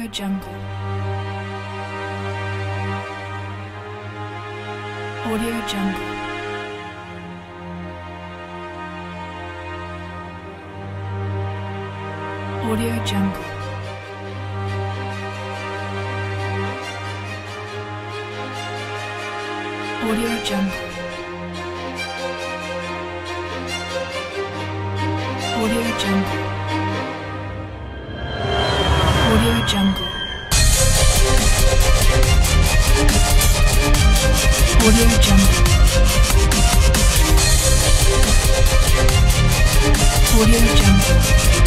Audio Jungle. Audio Jungle. Audio Jungle. Audio Jungle. Audio Jungle. Audio Jungle. Audio Jungle. Audio Jungle.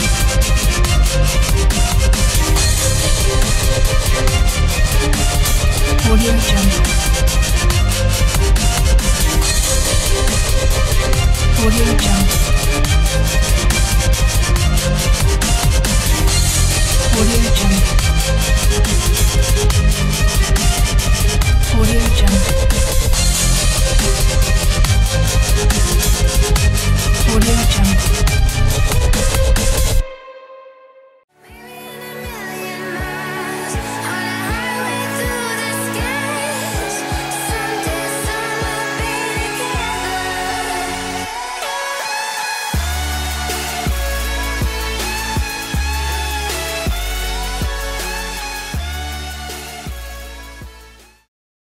Audio Jungle. Audio Jungle.